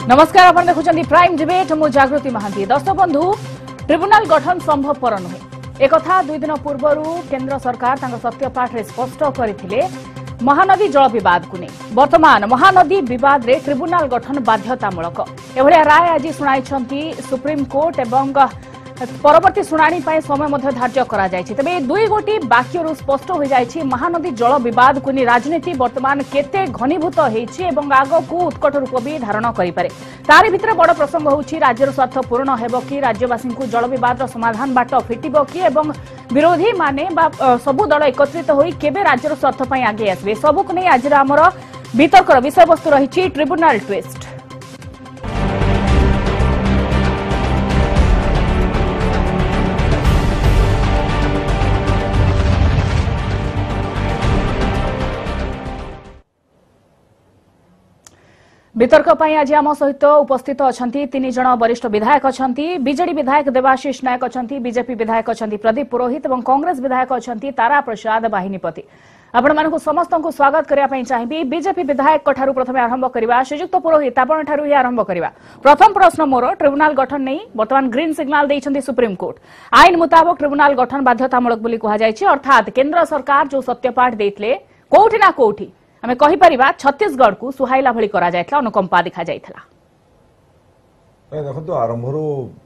नमस्कार आपण देखुचंदी prime debate मु जागृति महांती। दर्शक बंधु ट्रिब्यूनल गठन संभवपर नुहे एक कथा 2 दिन पूर्व केंद्र सरकार सत्यपाठ रे स्पष्ट करथिले महानदी जल विवाद को नहीं वर्तमान महानदी विवाद रे ट्रिब्यूनल गठन बाध्यतामूलक एभलिया राय आज सुनाइछंती सुप्रीम कोर्ट एवं परवर्ती शुणाणी समय धार्य करा जायछि। तबे दुई गोटी वाक्यरु स्पष्ट हो जायछि महानदी जल विवाद को राजनीति वर्तमान केते घनीभूत होइछि एवं आगकू उत्कट रूप भी धारण करि पारे। तारि भितर बड़ प्रसंग होउछि राज्यर स्वार्थ पूर्ण हेबो कि राज्यवासी को जल विवाद समाधान बाट फिटिबो कि एवं विरोधी माने बा सबु दल एकत्रित होई केबे राज्यर स्वार्थ पई आगे आसबे सबुक नै आज हमर वितर्कर विषय वस्तु रहिछि ट्रिब्यूनल ट्विस्ट। वितर्क आज आम सहित उपस्थित अछंती 3 जण वरिष्ठ विधायक अछंती। बीजेडी विधायक देवाशीष नायक अछंती, बीजेपी विधायक अछंती प्रदीप पुरोहित एवं कांग्रेस विधायक अछंती तारा प्रसाद बाहिनीपति। आपण मानकु समस्त को स्वागत करिया पई चाहिबी। बीजेपी विधायक कठारु प्रथमे आरंभ करिबा। श्रीजुक्त पुरोहित आपण ठारु ही आरंभ करिबा। प्रथम प्रश्न मोर ट्रिब्यूनल गठन नै वर्तमान ग्रीन सिग्नल दैछंती सुप्रीम कोर्ट। आईन मुताबिक ट्रिब्यूनल गठन बाध्यतामूलक बोली कहा जायछि अर्थात केंद्र सरकार जो सत्यपाठ देथिले कोठी ना कोठी आमे कहि परिबा छत्तीसगढ़ को सुहाइला भली करा जायथला अनुकंपा देखा जायथला। देखो आरंभरू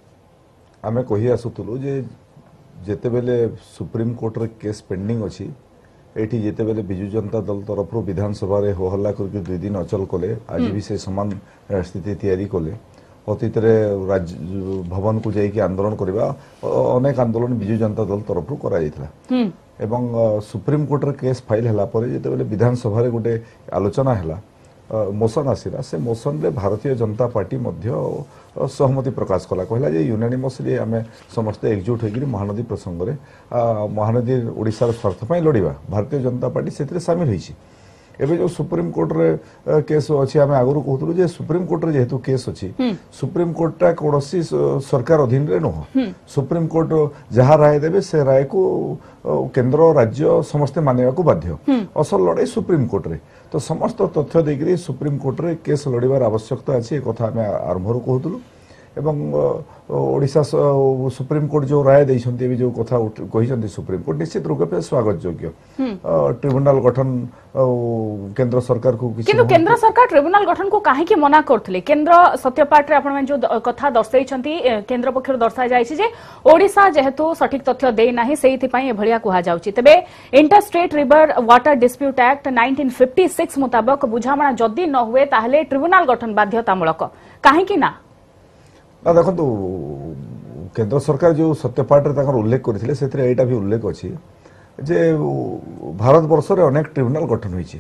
आमे कहि आसुतलु जे जेते बेले सुप्रीम कोर्ट रे केस पेंडिंग अछि एठी जेते बेले बिजु जनता दल तरफ विधानसभा रे हो हल्ला करके 2 दिन अचल कले आज भी से समान स्थिति तैयारी कले अतीत रे राज्य भवन को जाई के आंदोलन करबा अनेक आंदोलन बिजु जनता दल तरफ करा जायथला एवं सुप्रीम कोर्ट रे केस फाइल हला परे जेते बेले विधानसभा रे गोटे आलोचना हला मोशन आसिला से मोशन रे भारतीय जनता पार्टी मध्य सहमति प्रकाश कला कहला जे यूनानिमसली आमे समस्त एकजुट होगिरी महानदी प्रसंग रे महानदी ओडिसा रो स्वार्थ पई लड़ीबा भारतीय जनता पार्टी सेतरे शामिल होईछि। एबे जो सुप्रीम कोर्ट रे केस अछि आमे आगरु कहतलु जे सुप्रीम कोर्ट रे जेहेतु केस अछि सुप्रीम कोर्ट ता कोनोसी सरकार अधीन रे न सुप्रीम कोर्ट जहा राय देबे से राय को केंद्र राज्य समस्त मानिबा को बाध्य असल लड़ाई सुप्रीम कोर्ट रे तो समस्त तथ्य देकरी सुप्रीम कोर्ट रे केस लड़ीबार आवश्यकता अछि ए कथा आमे आरंभरु कहतलु एवं ओडिशा सुप्रीम कोर्ट जो राय दैछंती भी जो कथा कहिसंती सुप्रीम कोर्ट निश्चित रूप से स्वागत योग्य ट्रिब्यूनल गठन केंद्र सरकार को किन्तु केंद्र सरकार ट्रिब्यूनल गठन को काहे की मना करथले केंद्र सत्यपाठ रे आपण जो कथा दर्शाइछंती केंद्र पक्षर दर्शा जायछि जे ओडिशा जेहेतु सठिक तथ्य देई नाही सेहि पई ए भलिया कहा जाउछि। तबे inter state river water dispute act 1956 मुताबिक बुझामणा जदी न हुए ताहले ट्रिब्यूनल गठन बाध्यतामूलक काहे की ना देखो केंद्र सरकार जो सत्यपाठ रे उल्लेख करथिले सेतरे एटा भी उल्लेख अछि जे भारत वर्ष रे अनेक ट्रिब्यूनल गठन होईछि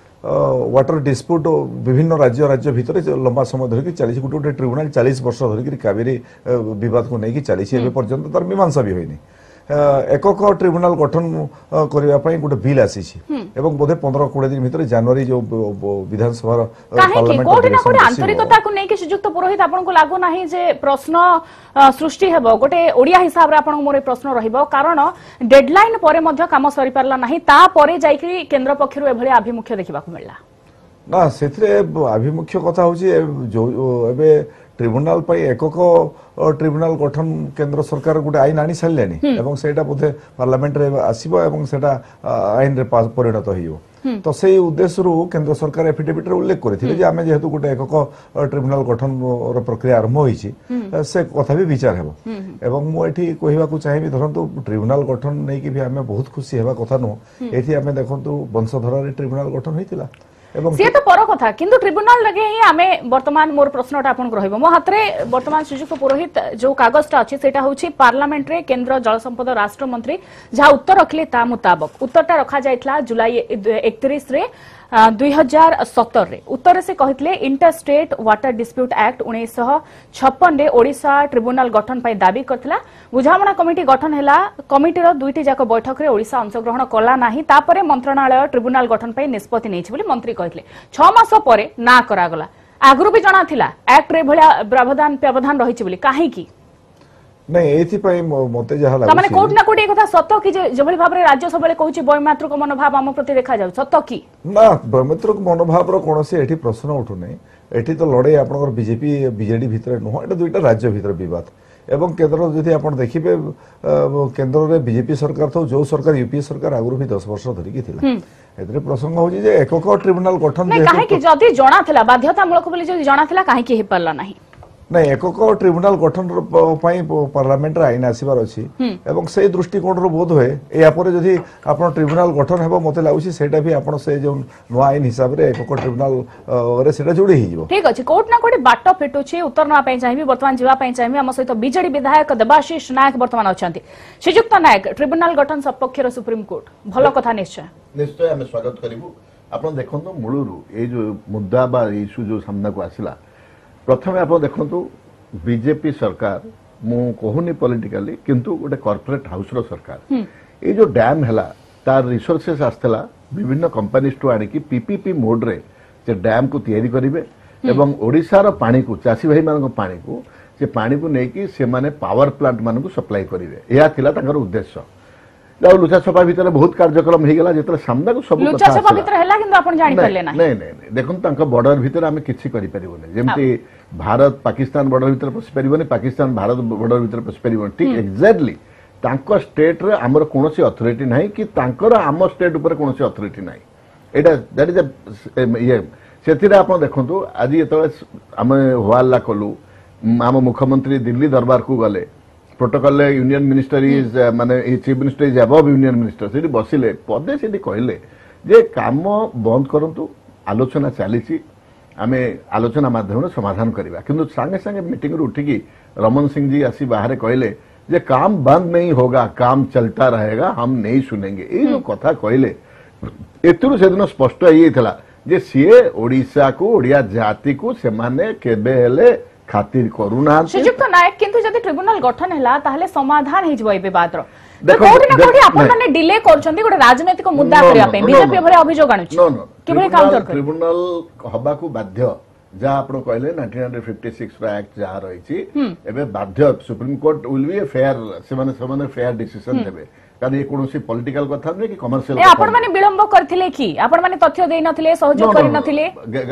वाटर डिस्प्यूट विभिन्न राज्य भितर लंबा समय धरिक चली गोटे ट्रिब्यूनल 40 वर्ष धरिक कावेरी विवाद को नहीं चली एबे पर्यंत तार मीमांसा भी होइनी एकक ट्रिब्यूनल गठन करबा पई गोटे बिल आसीछि एवं बोधे 15-20 दिन भीतर जनवरी जो विधानसभा पार्लियामेंट कोठी ना कोठी आंतरिकता को नै कि सुजुक्त पुरोहित आपन को लागो नाही जे प्रश्न सृष्टि हेबो गोटे ओडिया हिसाब रे आपन मोर प्रश्न रहिबो कारण डेडलाइन परे मध्य काम सरी परला नाही ता परे जाई कि केंद्र पक्षरु एभली अभिमुख्य देखिबा को मिलला ना सेथरे अभिमुख्य कथा होची जो एबे ट्रिब्यूनल पई एकक ट्रिब्यूनल गठन केंद्र सरकार गोटे आईन आनी सारलेनी एवं सेटा बोधे पार्लियामेंट रे आसीबो एवं सेटा आईन रे परिणत होइबो तो सेही उद्देश्य रु केंद्र सरकार एफिडेविट रे उल्लेख करथिले जे आमे जेहेतु गोटे एकक ट्रिब्यूनल गठन रो प्रक्रिया आरंभ होईछि से कथा भी विचार हेबो एवं मो एठी कहिबा को चाहेबी धरंतु ट्रिब्यूनल गठन नै कि भी आमे बहुत खुशी हेबा कथा नो एठी आमे देखंतु वंशधर रे ट्रिब्यूनल गठन होइतिला सी तो पर कथा किंतु ट्रिब्यूनल लगे ही आमे वर्तमान मोर प्रश्नटा आपन को रहइबो मो हाथ रे वर्तमान सुजुक्त पुरोहित जो कागजटा अछि सेटा होछि पार्लियामेंट रे केंद्र जल संपदा राष्ट्र मंत्री जहा उत्तर रखले ता मुताबिक उत्तरटा रखा जायतला जुलाई 31 रे 2017 रे उत्तर से कहितले inter state water dispute act 1956 रे ओडिशा ट्रिब्यूनल गठन पई दाबी करथिला बुझामणा कमिटी गठन हैला कमिटीर दुईटी जाक बैठक रे ओडिशा अंशग्रहण कला नाही तापरे मंत्रणालय ट्रिब्यूनल गठन पई निष्पत्ति नेछि बोली मंत्री कहितले 6 मास परे ना करागला आगरु भी जणा थिला एक्ट रे भलिया प्रावधान रहिछि बोली काहे की नहीं एथि मते जहा लागु माने कोट ना कोट एक कथा सत्य कि जेभଳି भाबरे राज्य सबले कहूची बयमात्रक मनोभाव आम प्रति देखा जाउ सत्य कि ना बयमात्रक मनोभाव रो कोनोसी एठी प्रश्न उठु नै एठी तो लड़ाई आपनकर बीजेपी बीजेडी भितर नुह एटा दुईटा राज्य भितर विवाद एवं केंद्र जदि आपण देखिबे केंद्र रे बीजेपी सरकार तो जो सरकार यूपीए सरकार आगुरु भी 10 वर्ष धरि कि थिला एतरे प्रसंग होजी जे एकक ट्रिब्यूनल गठन नै काहे कि जदि जणा थिला बाध्यतामूलक बोली जदि जणा थिला काहे कि हे परला नाही नहीं एकक ट्रिब्यूनल गठन पार्लियामेंट आईन आसबार अच्छी एवं से दृष्टिकोण बोध हुए यापर जदि आप ट्रिब्यूनल गठन हे मत लगुच सेटा भी आप से जो नुआ आईन हिसाब से एकक ट्रिब्यूनल रे जोड़ी हो ठीक अच्छे कोट ना कोट बाट फिटुची उत्तर नापी चाहिए बर्तमान जावाई चाहिए आम सहित बीजेडी विधायक देवाशीष नायक बर्तमान अच्छा श्रीजुक्त नायक ट्रिब्यूनल गठन सपक्ष सुप्रीम कोर्ट भल कथा निश्चय निश्चय आम स्वागत करूँ आप देखो मूलरू ये जो मुद्दा बा इश्यू जो सामना को आसला प्रथम आप देखु बीजेपी सरकार मु कहूनी पॉलिटिकली किंतु गोटे कॉर्पोरेट हाउस रो सरकार ये जो डैम है तार रिसोर्सेस आसला विभिन्न कंपनीज टू आनिकी पीपीपी मोड रे से डैम को तैयारी करेंगे एवं ओडिशार पानी को चाषी भाई मान पानी को से पानी को लेकिन से माने पावर प्लांट मान को सप्लाई करेंगे यह थिला तांकर उद्देश्य लुचा छपा भितर बहुत कार्यक्रम हो गला जेतले सामना को सब लुचा छपा भितर हैला किंतु आपण जानि परले ना नहीं नहीं देखुन तांका बॉर्डर भितर आमे किछि करि परिबोने जेमति भारत पाकिस्तान बॉर्डर भितर पसि परिबोने पाकिस्तान भारत बॉर्डर भितर पसि परिबोने ठीक एग्जैक्टली तांको स्टेट रे हमर कोनोसी अथॉरिटी नाही कि तांकर आम स्टेट ऊपर कोनोसी अथॉरिटी नाही एटा दैट इज ये सेतिरा आपण देखंतु आज एतले आमे हवाला कलु आम मुख्यमंत्री दिल्ली दरबार को गले प्रोटोकॉल यूनियन मिनिस्टर इज माने chief minister is above union minister से बसिले पदे से कहले जे काम बंद करंतु आलोचना चली आमे आलोचना माध्यम समाधान करवा किंतु संगे संगे मीटिंग उठिकी रमन सिंह जी आसी बाहर कहले जे काम बंद नहीं होगा काम चलता रहेगा हम नहीं सुनेंगे ये जो कथा कहले एतुरु से दिन स्पष्ट ये थला जे सीए ओडिशा को ओडिया जाति को से माने केबे हेले खातिर करूना श्रीजुक्त नायक किंतु जदि ट्रिब्यूनल गठन हैला ताहले समाधान हे जबो ए विवाद रो कोठी ना कोठी आपण माने डिले करछन्ती गोटे राजनीतिक मुद्दा करिया पे बीजेपी भरे अभियोग आनुछि केबे काउंटर कर ट्रिब्यूनल हबा को बाध्य जा आपण कहले 1956 रा एक्ट जा रहिछि एबे बाध्य supreme court will be a fair से फेयर डिसीजन देबे कारण ये कोनोसी पॉलिटिकल कथा नै कि कमर्शियल ए आपण माने विलंब करथिले कि आपण माने तथ्य देइ नथिले सहयोग करि नथिले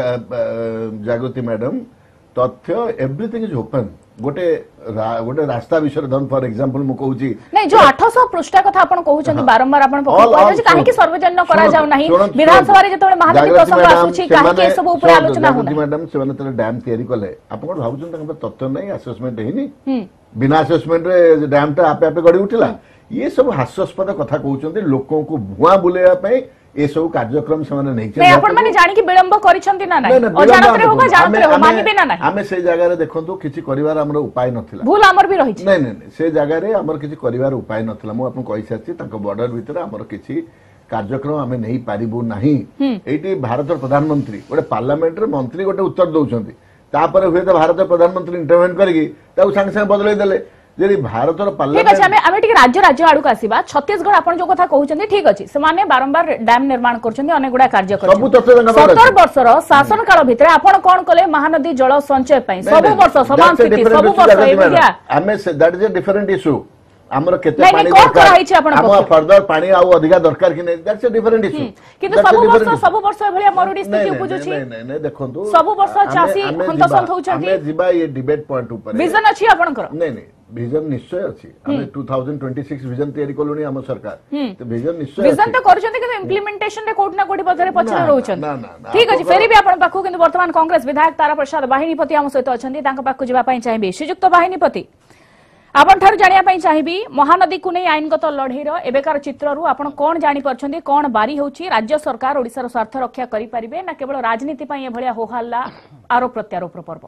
जागृति मैडम तथ्य एवरीथिंग इज ओपन गोटे गोटे रास्ता विषय धन फॉर एग्जांपल मु कहूची नहीं जो 800 पृष्ठ कथा आपण कहउछन बारंबार आपण कहै छै काहे कि सर्वजन करा जाउ नाही विधानसभा रे जतबे महानदी प्रसंग आसुछि काहे कि सब ऊपर आलोचना होना मैडम से माने डैम तयारी कले आपण भाबुछन तंग तथ्य नहीं असेसमेंट हेनी बिना असेसमेंट रे डैम ता आपे आपे गडी उठिला ये सब हास्यास्पद कथा कहउछन लोकों को भुआ बुलेया पई ए सब कार्यक्रम से माने नहीं आपण माने जानि कि विलंब करिसंती ना नाही अजानत रे होगा जानत रे हो मानिबे ना नाही हमें से जगह रे देखंतु किछि करिवार हमर उपाय नथिला भूल हमर भी रहि नहीं नहीं से जगह रे हमर किछि करिवार उपाय नथिला मु आपन कहि साची ताको बॉर्डर भीतर हमर किछि कार्यक्रम हमें नहीं पारिबु नाही एटी भारत प्रधानमंत्री गोटे पार्लियामेंट रे मंत्री गोटे उत्तर दउछंती तापर हुए तो भारत प्रधानमंत्री इंटरवेंट करगी ताऊ संग संग बदलै देले जेरी भारत रो पार्लियामेंट ठीक अछि हमें टिके राज्य राज्य आडू आसीबा छत्तीसगढ़ आपण जो कथा कहउछन्ती ठीक अछि से माने बारंबार डैम निर्माण करछन्ती अनेक गुडा कार्य करछन्ती 70 वर्षर शासन काल भितर आपण कोन कले महानदी जल संचय पई सब वर्ष समान स्थिति सब वर्ष एबिया हमें that is a different issue हमर केते पानी दरकार हम फर्दर पानी आ अधिका दरकार कि नै दैट्स अ डिफरेंट इशू किंतु सब वर्ष भलिया मरुडी स्थिति उपजुछि नहीं नहीं देखंतु सब वर्ष चासी हंतसंत होउछन्ती हमें जिबा ये डिबेट पॉइंट ऊपर विजन अछि आपनकर नहीं नहीं विजन निश्चय अछि हमें 2026 विजन तयारी कोलोनी हम सरकार तो विजन निश्चय विजन तो करछन्ती कि इम्प्लीमेंटेशन रे कोट ना कोठी पथरे पछरे रहउछन्ती ठीक अछि फेरी भी आपन पाखु किंतु वर्तमान कांग्रेस विधायक तारा प्रसाद वाहिनीपति हम सहित अछन्ती तांका पाखु जिबा पई चाहिबे श्रीजुक्त वाहिनीपति आपण ठार जानिया पई चाहिबी महानदी को नै आईनगत लढेर एबेकार चित्ररू आपण कोन जानि परछन्ती कोन बारी होउची राज्य सरकार ओडिसा रो स्वार्थ रक्षा करि परिबे ना केवल राजनीति पई ए भलिया होहल्ला आरोप प्रत्यारोप पर्व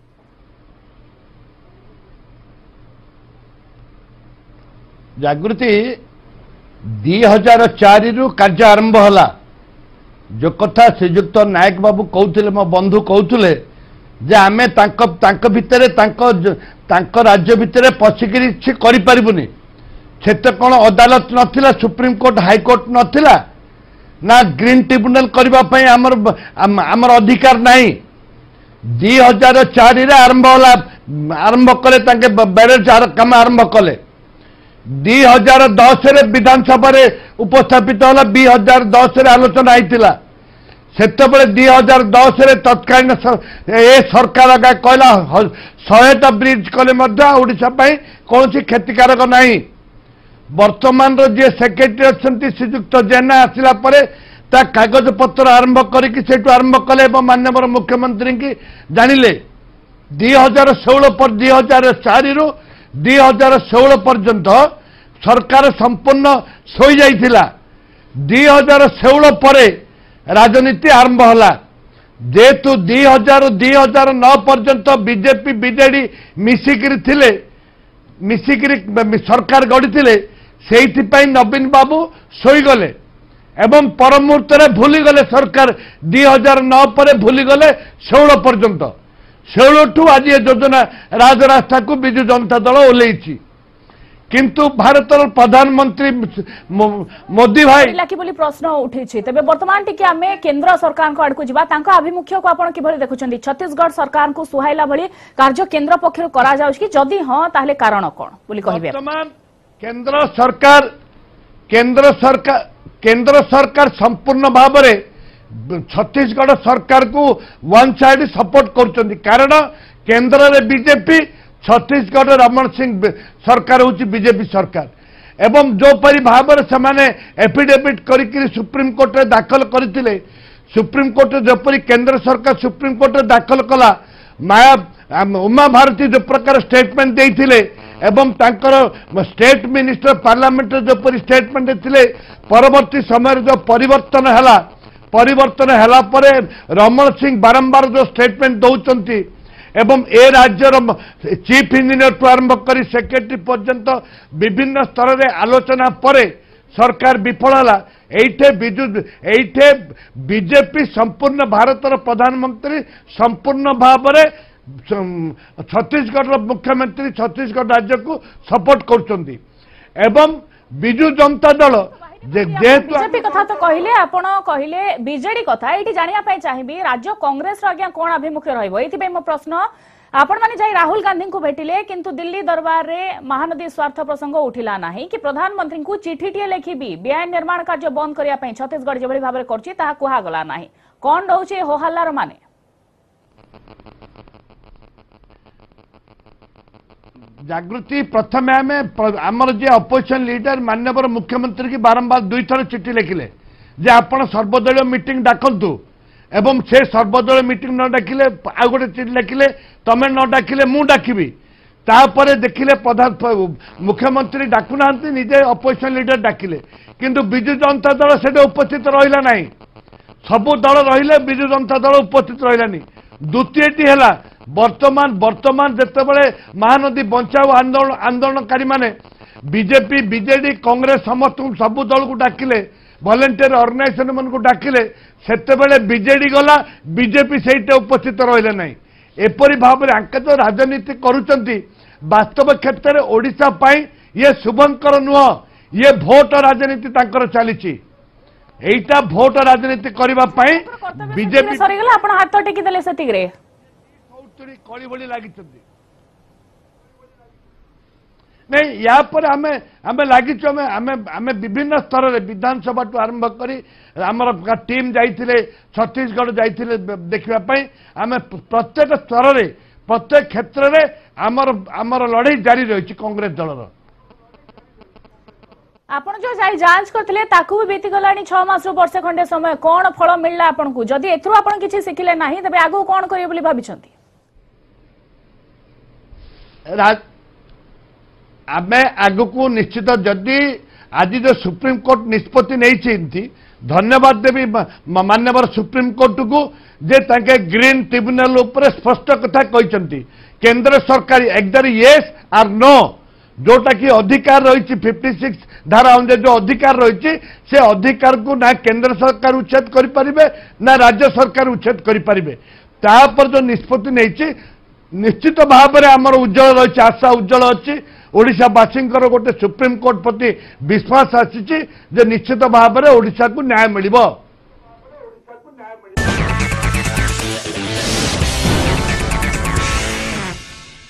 जागृति 2004 रु कार्य आरंभ होला जो कथा श्रीजुक्त नायक बाबू कहउथिले मो बंधु कहउथिले जे आमे तांक भितरे तांक राज्य भितरे पछिकरी छि करि परिबुनी छेते कोन अदालत नथिला सुप्रीम कोर्ट हाई कोर्ट नथिला ना ग्रीन ट्रिब्यूनल करबा पई हमर अधिकार नाही 2004 रे आरंभ होला आरंभ कले बैरेज काम आरंभ कले 2010 रे विधानसभा उपस्थापित होला 2010 रे आलोचना होता सेतबले 2010 रे तत्कालीन ए सरकार कहला 100टा ब्रिज कले ओडिशा कौन क्षतिकारक नहीं। वर्तमान जी सेक्रेटरी अच्छा श्रीजुक्त जेना आसला ता कागज पत्र आरंभ करके आरंभ कले माननीय मुख्यमंत्री की जानिले 2016 पर 2004 रु 2016 पर्यंत सरकार संपूर्ण सोई जाइथिला 2016 पर राजनीति आरंभ होला जेतु 2009 पर्यंत बीजेपी बीजेडी मिसिकिरी सरकार गढ़ी से नवीन बाबू शोईगले एवं पर मुहूर्त भूलीगले सरकार 2009 पर भूलीगले 16 पर्यंत 16 ठू आज ये योजना राजरास्ता को विजु जनता दल ओल्लैछि किंतु भारत प्रधानमंत्री मोदी भाई बोली प्रश्न उठी तेज बर्तमान टी आम केन्द्र सरकार को आड़क जा आभिमुख्य को आप कि देखुं छत्तीसगढ़ सरकार को सुहाइला भली कार्य केन्द्र पक्ष करा जाउछि कि जदि हाँ ताहले कारण कौन बोली कहिबे। वर्तमान केन्द्र सरकार संपूर्ण भाव में छत्तीसगढ़ सरकार को वन साइड सपोर्ट कर कारण केन्द्र में बीजेपी छत्तीसगढ़ रमण सिंह सरकार हूँ बीजेपी सरकार एवं जो परी भाव से एफिडेविट करी सुप्रीम कोर्ट रे दाखल करते सुप्रीम कोर्ट जोपरी केन्द्र सरकार सुप्रीम कोर्ट रे दाखल कला माया उमा भारती जो प्रकार स्टेटमेंट देते एवं तांकर स्टेट मिनिस्टर पार्लियामेंट जोपरी स्टेटमेंट देते परवर्ती समय जो परिवर्तन है रमण सिंह बारंबार जो स्टेटमेंट दौरान एवं ए राज्यर चीफ इंजीनियर टू आरंभ कर सेक्रेटरी पर्यंत विभिन्न स्तर में आलोचना पर सरकार विफल है बीजेपी संपूर्ण भारतर प्रधानमंत्री संपूर्ण भाव में छत्तीसगढ़ मुख्यमंत्री छत्तीसगढ़ राज्य को सपोर्ट कर बिजु जनता दल बीजेपी कथा तो कहले आपण कहले बीजेडी कथा ये जानिया चाहिए राज्य कांग्रेस आज्ञा कौन आभिमुख्य रही मो प्रश्न आपण माने जाई राहुल गांधी को भेटिले किंतु दिल्ली दरबार रे महानदी स्वार्थ प्रसंग उठिला नाही कि प्रधानमंत्री को चिठीटिए लिखिबी बेआईन निर्माण कार्य बंद करिया पई छत्तीसगढ़ जेभली भाबरे करछि ताहा कुहा गला नाही कोन रहउछि हो हल्लार माने जागृति प्रथम आमर जे अपोजिशन लीडर माननीय मुख्यमंत्री की बारंबार 2 थर चिठी लिखिले जे आपण सर्वदलीय मीटिंग डाकंतु एवं से सर्वदलीय मीटिंग न डाकिले आ गोटे चिठी लिखिले तमें न डाकिले मु डाकिबी तापर देखिले प्रधान मुख्यमंत्री डाकुना निजे अपोजिशन लीडर डाकिले किंतु बिजु जनता दल से उपस्थित रहिला नाही सबु दल रहिले बिजु जनता दल उपस्थित रहिलानी द्वितीयटी है वर्तमान जितेबाला महानदी बचाओ आंदोलनकारी माने बीजेपी बीजेडी कांग्रेस समस्त सबू दल को डाकिले वॉलंटियर ऑर्गेनाइजेशन मन को डाकिले सेतेबेले बीजेडी गला बीजेपी सहित उपस्थित रहिले नहीं एपरी भाव में आंके तो राजनीति करुचंती वास्तव क्षेत्र में ओडिशा पाई ये शुभंकर नुह ये भोट राजनीति तांकर चली एटा भोट राजनीति करबा पई बीजेपी सरीगला आपण हाथ टेकी देले सेतिगरे कौतुरी कळी भली लागिचंती नहीं या पर हमें लागिच हमें विभिन्न स्तर रे विधानसभा टू आरंभ करी हमर टीम जाइथिले छत्तीसगढ़ जाइथिले देखिबा पई हमें प्रत्येक स्तर रे प्रत्येक क्षेत्र रे हमर लड़ाई जारी रही कांग्रेस दलर आपण जो जाई जांच करथिले ताकू भी बीती गलानी 6 मास रु वर्ष खंडे समय कोन फल मिलला आपण को जदी एथरु आपण किछि सिखिले नाही तबे आगु कोन करियो बोली भाबिछंती आमे आगु को निश्चित जदी आज जो सुप्रीम कोर्ट निष्पत्ति नहीं धन्यवाद देवी मान्यवर सुप्रीम कोर्ट को जे तांके ग्रीन ट्रिब्यूनल ऊपर स्पष्ट कथा कहते केंद्र सरकार एकदर येस आर नो जोटा कि अधिकार रही 56 धारा अनुसार जो अधिकार रही से अधिकार को ना केंद्र सरकार उच्छेद करें ना राज्य सरकार उच्छेद करें तापर जो निष्पत्ति नहीं निश्चित भाव में आमर उज्जवल रही आशा उज्जवल अच्छी ओडिशावासी गोटे सुप्रीम कोर्ट प्रति विश्वास आसी निश्चित भाव में ओडिशा को न्याय मिल।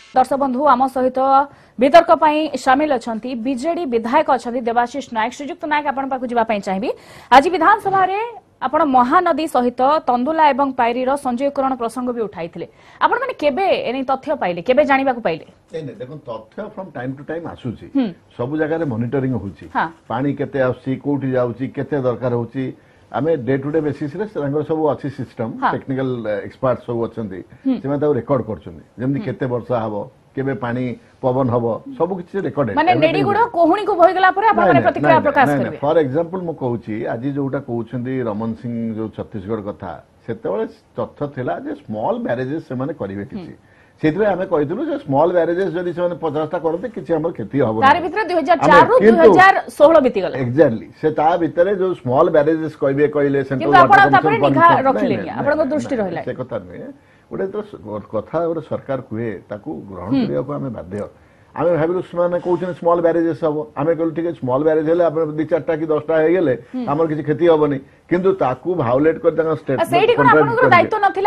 दर्शक बंधु आम सहित वितर्क सामिल अच्छा बीजेडी विधायक अच्छा देवाशीष नायक। श्रीजुक्त नायक आपण पाखु जावाई चाहिए। आज विधानसभा आपण महानदी सहित तंदुला एवं पायरीर संजयकरण प्रसंग भी उठाई आपण माने केबे एनी तथ्य पाइले केबे जानिबा को पाइले? देखो तथ्य फ्रॉम टाइम टू टाइम आसुची सब जगह मॉनिटरिंग होची पानी केते आउची कोठी जाउची केते दरकार होची आमे डे टू डे बेसिस रे सब अच्छी सिस्टम टेक्निकल एक्सपर्ट सब अछंती से रेकॉर्ड करछंती जेमि केते वर्षा हबो केबे पानी पवन हबो सब किछि रेकॉर्ड माने नेडी गुडो कोहुणी को भइगला परे आपण माने प्रतिक्रिया प्रकाश करबे। फॉर एग्जांपल मु कहूची आज जोटा कहउछंती रमन सिंह जो छत्तीसगढ़ कथा सेतेबेले तथ्य थिला जे स्मॉल बैरेजेस से माने करिवे किछि सेतबे हमें कहितलु जे स्मॉल बैरेजेस जदि से माने 50 टा करते किछि हमर खेती हबो तार भितर 2004 रु 2016 बीती गला एक्जेक्टली से ता भितर जो स्मॉल बैरेजेस कहबे कहले सेंट्रल आपण तापर निघा रखिलेनी आपण दृष्टि रहला से कथा नै गोटे तो कथा गोटे सरकार कहे ताकू ग्रहण करने आम बाध्य आम भाविलु से कौन स्मॉल बैरेजेस हम आम कहलु ठीक है स्मॉल बैरेज है दु चार्टा कि 10टा हो गले आम किसी क्षति हेनी किंतु ताकू भायोलेट कर स्टेट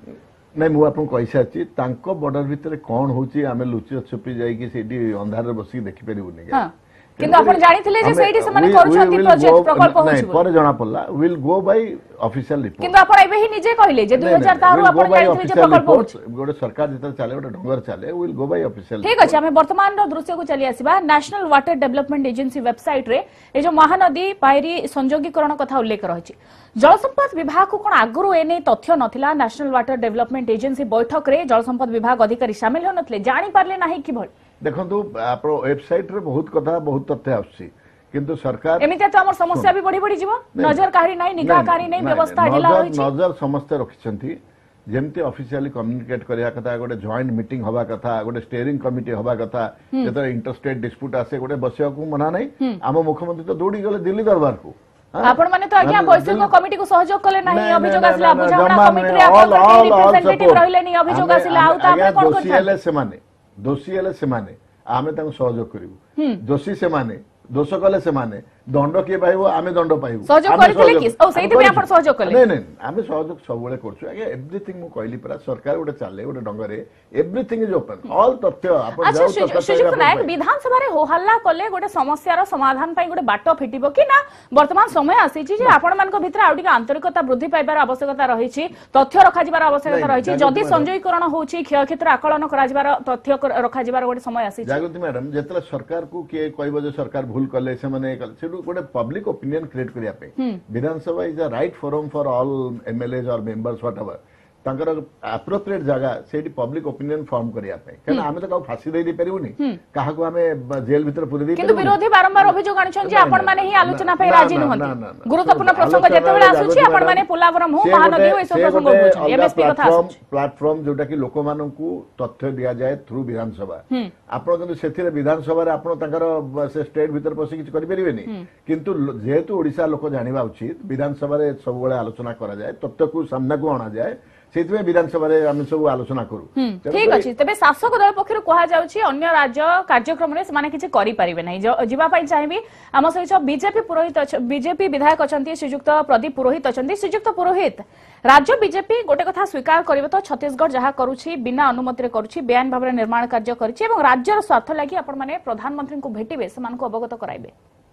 नहीं मुझे कही सारी बॉर्डर भितर कौन होची आम लुचि छुपी जाइए अंधार बसिक देखिपारूनी किंतु आपण जानिथिले जे सेठी से माने करूछंती प्रोजेक्ट प्रकल्प होछि पर जणा पड़ला will go by official report किंतु आपण एबे ही निजे कहिले जे 2004 रु आपण जानिथिले जे प्रकल्प होछि गोटे सरकार जत चले गोटे ढंगर चले विल गो बाय ऑफिशियल। ठीक अछि हमें वर्तमान रो दृश्य को चली आसीबा national water development agency website रे ए जो महानदी पायरी संयोगीकरण कथा उल्लेख रहिछि। जल संपद विभाग को कोन आगुरु एने तथ्य नथिला नेशनल वाटर डेवलपमेंट एजेंसी बैठक रे जल संपद विभाग अधिकारी शामिल हो नथिले जानि पारले नाही कि भल देखो आप वेबसाइट रे बहुत कथा बहुत तथ्य आछि किंतु सरकार एमिते तो हमर समस्या भी बढ़ी बढ़ी जीवो नजर कारी नाही निगाह कारी नाही व्यवस्था ढिला होई छी नजर समस्त रखिसंती जेमती ऑफिशियली कम्युनिकेट करिया कथा गोटे जॉइंट मीटिंग हवा कथा गोटे स्टीयरिंग कमिटी हवा कथा जेतो इंटरस्टेट डिस्प्यूट आसे गोटे बसिया को मना नाही आम मुख्यमंत्री तो दौड़ी गले दिल्ली दरबार को आपण माने तो आज्ञा वैश्विक कमिटी को सहयोग कले नाही अभियोग आसला बुझावना कमिटी रे आपण रिप्रेजेंटेटिव रहिले नहीं अभियोग आसला आउ ता आपण कोन करथाय दोषी हेले से माने आमे तांको सहयोग करिवु दोषी से माने दोष कले से माने दंड किए पाइबो आमे दंड पाइबो सहयोग करथिले कि ओ सेति पे आपण सहयोग कले नहीं नहीं आमे सहयोग सब बेले करछु आगे एवरीथिंग मु कहली परा सरकार गोटे चाले गोटे डंगरे एवरीथिंग इज ओपन ऑल तथ्य आपण जाउ तो सुजुक नायक विधानसभा रे हो हल्ला कले गोटे समस्या रो समाधान पई गोटे बाटो फिटिबो कि ना वर्तमान समय आसी छी जे आपण मान को भीतर आउडी आंतरिकता वृद्धि पाइबार आवश्यकता रही छी तथ्य रखा जिबार आवश्यकता रही छी जदी संजयीकरण होउची क्षय क्षेत्र आकलन करा जिबार तथ्य रखा जिबार गोटे समय आसी छी जागृति मैडम जेतला सरकार को के कहबो जे सरकार भूल कले से माने सेडु गोटे पब्लिक ओपिनियन क्रिएट करिया पे Vidhansabha is a right forum for all MLAs और मेंबर्स व्हाटएवर तांकर एप्रोप्रिएट जगह सेठी पब्लिक ओपिनियन फॉर्म करिया पे कना हमें तो का फांसी दे परिबुनी काहा को हमें जेल भीतर पुरे दे किंतु विरोधी बारंबार अभियोग आनिछन जे आपण माने ही आलोचना पे राजी नहंती गुरुत्वपूर्ण प्रसंग जेतेबेले आसुची आपण माने पोलावरम हो महानदी हो ए सब प्रसंग होउची एमएसपी कथा आसुची प्लेटफॉर्म जोटा कि लोक मानन को तथ्य दिया जाए थ्रू विधानसभा आपण किंतु सेथिरे विधानसभा रे आपण तांकर से स्टेट भीतर पसी किछ करि परिबेनी किंतु जेहेतु ओडिसा लोक जानिबा उचित विधानसभा रे सब बेले आलोचना करा जाए तथ्य को सामना को आना जाए सेतबे विधानसभा रे हम सब आलोचना करू ठीक अछि तबे शासक दल पक्षरु कहा जाउछि अन्य राज्य कार्यक्रम रे माने किछ करि परिबे नै जिबा पई चाहिबी हम सहित बीजेपी पुरोहित बीजेपी विधायक अछंती श्रीजुक्त प्रदीप पुरोहित अछंती श्रीजुक्त पुरोहित राज्य बीजेपी गोटे कथा स्वीकार करिवे तो छत्तीसगढ़ जहा करूछि बिना अनुमति रे करूछि बेआईन भाबरे निर्माण कार्य करिछि एवं राज्यर स्वार्थ लागि आपण माने प्रधानमंत्री को भेटिबे समान को अवगत कराइबे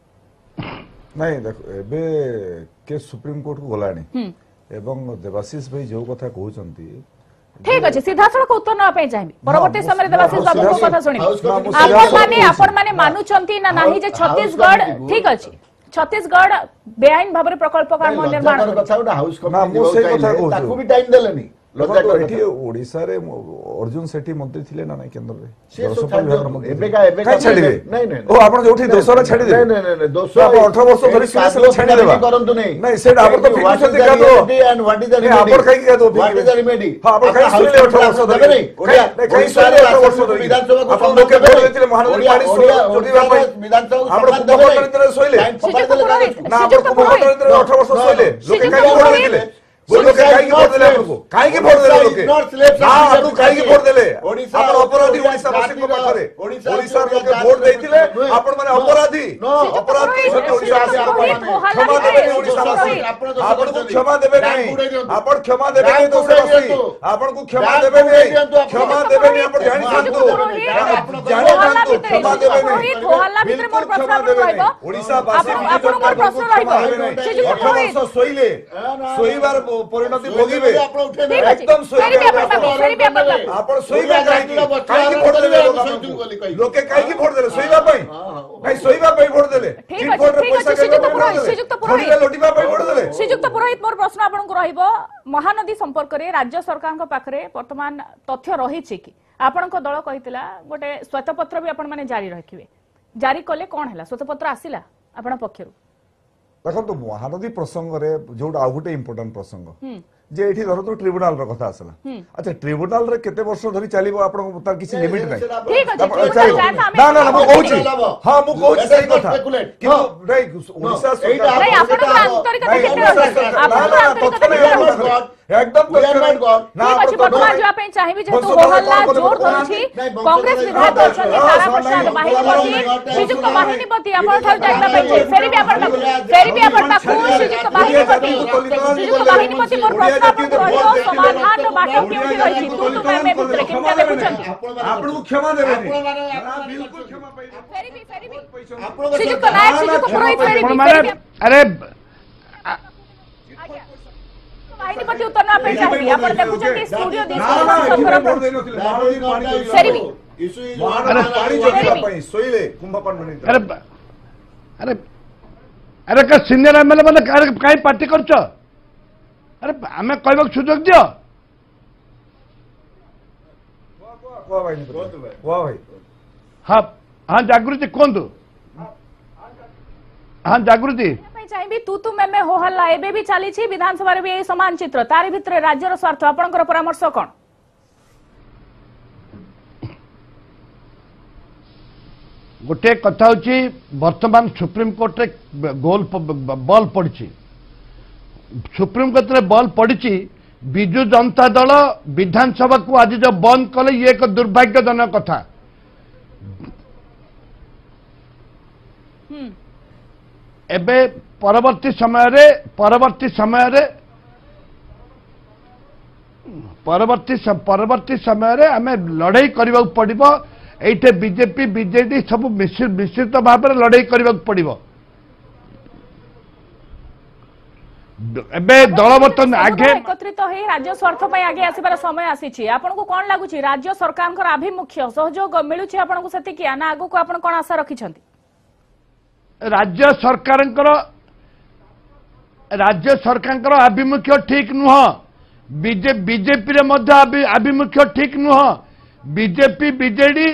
नहीं देखो एबे के सुप्रीम कोर्ट को गलानी एवं देवाशीष भाई जो कथा कहउचंती ठीक अछि सीधा सड़क उत्तर न पे चाहिबी परवर्ती समय देवाशीष बाबू को कथा सुनि आपण माने मानुचंती ना नाही जे छत्तीसगढ़ ठीक अछि छत्तीसगढ़ बेआईन भाबरे प्रकल्प काम निर्माण कथा उडा हाउस कमिटी ताकू भी टाइम देलेनी ओडिसा रे अर्जुन सेठी मंत्री थिले ना नाही केंद्र रे एबे का छाडिबे नहीं नहीं ओ आपण जोठी दोसरा छाडी दे नहीं नहीं नहीं दोसरा आप 18 वर्ष धरि सुरेश छाडी देबा करंतु नहीं नहीं सेड आपण तो फिक्स छथि का दो and what is the remedy आपण कहि के दो व्हाट इज द रेमेडी हां आपण कहि सुनिले 18 वर्ष धरि नहीं कहि सुनिले 18 वर्ष धरि विधानसभा को आपण लोके बोलथिले महानदी पानी जोडीबा पई विधानसभा आपण मुख्यमंत्री सोइले ना आपण मुख्यमंत्री 18 वर्ष सोइले लोके कहि बोलथिले लोके काई वोट देले आपको काई के वोट देले लोके ना आपको काई के वोट देले आपण अपराधी ओडिसा वासी को पाखरे ओडिसा लोके वोट देथिले आपण माने अपराधी ओडिसा वासी को क्षमा देबे ओडिसा वासी आपण को क्षमा देबे नहीं आपण क्षमा देबे नहीं दोसर वासी आपण को क्षमा देबे नहीं क्षमा देबे नहीं आपण जानि सांतु जानि सांतु क्षमा देबे नहीं होहल्ला भितर मोर प्रश्न रहइबो ओडिसा वासी आपण मोर प्रश्न रहइबो से जो वर्ष सोइले सोइबार परिणति भोगिबे एकदम आपण सोइबा काई की वोट देले लोके काई की वोट देले सोइबा पई भाई सोइबा पई वोट देले ठीक আছে श्रीजुक्त पुरोहित लोटिबा पई वोट देले श्रीजुक्त पुरोहित मोर प्रश्न आपन को रहइबो महानदी संपर्क रे राज्य सरकार को पाखरे वर्तमान तथ्य रही छि कि आपन को दल कहितला गोटे श्वेतपत्र भी आपन माने जारी रखिबे जारी कले कोन हला श्वेतपत्र आसिला आपन पक्षरु देखो महानदी प्रसंग रे जोटा आ गोटे इंपोर्टेंट प्रसंग जे एठी धरो तो ट्रिब्यूनल रो कथा आसला अच्छा ट्रिब्यूनल रे केते वर्ष धरि चलिबो आपन को तार किछि लिमिट नै ठीक अछि ना ना मु कहूची हां मु कहूची सही कथा कि नहीं ओडिसा सरकार नहीं आपन को आंतरिकता केते रहै आपन को आंतरिकता एकदम ना आपन वर्तमान जो आपन चाहिबे जे तो होहल्ला जोर करछि कांग्रेस विधायक अछन तारा प्रसाद माहिनीपति श्रीजुक्त माहिनीपति आपन ठार जाइबा पछे फेरी भी आपन बाकू श्रीजुक्त माहिनीपति मोर प्रश्न रहियो समाधान रो बाटो केउठी रहिछि तू मैं भितर केमता देखुछन आपन को क्षमा देबे बिल्कुल क्षमा पाइ फेरी भी श्रीजुक्त नायक श्रीजुक्त पुरोहित फेरी भी अरे माहिनीपति उत्तर ना पे चाहिए आपण देखुछन स्टूडियो दिस फेरी भी इशू पानी जोगिबा पई सोइले कुंभकर्ण नहीं अरे अरे अरे का सीनियर एमएलए माने काई पार्टी करछ अरे आमे कहबक सुजोग दियो वाह भाई हां हां जागृति कोंदु हां जागृति चाहिए तू मैं हो हल्ला एबे भी चली छी विधानसभा रे भी ए समान चित्र तारि भितर राज्यर स्वार्थ आपनकर परामर्श कोन गोटे कथा होची वर्तमान सुप्रीम कोर्ट रे गोल बॉल पड़ी सुप्रीम कोर्ट रे बॉल पड़ी बिजु जनता दल विधानसभा को आज जो बंद कले ये एक दुर्भाग्यजनक कथा एबे परवर्ती समय रे आमे लड़ाई करबा पड़िबो एठे बीजेपी बीजेडी सब मिश्रित भाव में लड़ाई करबा पड़िबो एबे दल बर्तन आगे एकत्रित हो राज्य स्वार्थ पय आगे आसीबार समय आसी छी आपन को कोन लागु छी राज्य सरकार कर अभिमुख्य सहयोग मिलु छी आपन को सती कि ना आगु को आपन कोन आशा रखि छथि राज्य सरकार आभिमुख्य ठीक नुह बीजेपी रे मध्य आभिमुख्य ठीक नुह बीजेपी बीजेडी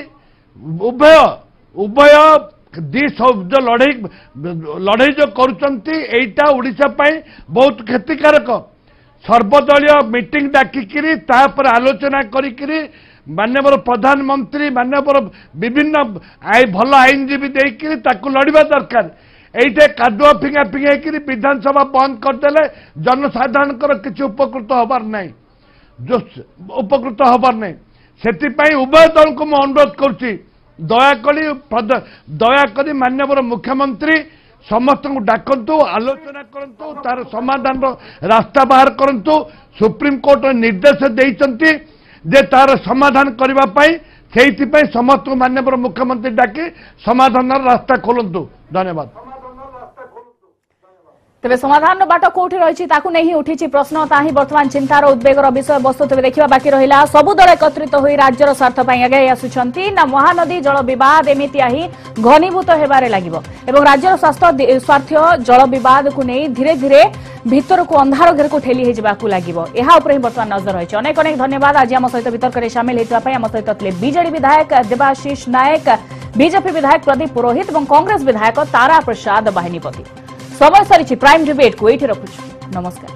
उभय दी सब जो लड़ाई जो करुचंती एटा ओडिशा पाई बहुत क्षतिकारक सर्वदलीय मीटिंग डाकिकी तापर आलोचना करिकिरी माननीय प्रधानमंत्री माननीय विभिन्न भल आईनजीवी देकर ताकू लड़वा दरकार एटे कादुआ फिंगा फिंगाई विधानसभा बंद करदे जनसाधारण किसी उपकृत हबार ना जो उपकृत हबार ना से उभय दल को मुझे अनुरोध करुच्ची दयाकोरी माननीय मुख्यमंत्री समस्त को डाकतु आलोचना करंतु तार समाधान रास्ता बाहर करंतु सुप्रीम कोर्ट निर्देश देइचंती जे तार समाधान करने समस्त माननीय मुख्यमंत्री डाकी समाधान रास्ता खोलतु धन्यवाद तेरे समाधान बाट कौटी रही नहीं उठी प्रश्न ताही वर्तमान चिंतार उद्वेगर विषय वस्तु तेज देखा बाकी रहा सबु दल एकत्रित हो राज्यर स्वार्थ आगे आसुंच ना महानदी जल बद एमती ही घनीभूत होबार लगे राज्यर स्वार्थ जल बद को नहीं धीरे धीरे भितर को अंधार घेर को ठेली लगे यह बर्तमान नजर रही अनेक अनेक धन्यवाद आज आम सहित वितर्क में सामिल होता आम सहित बीजेडी विधायक देवाशीष नायक बीजेपी विधायक प्रदीप पुरोहित और कांग्रेस विधायक तारा प्रसाद बाहिनीपति समय सरी प्राइम डिबेट को ये रखुछु नमस्कार।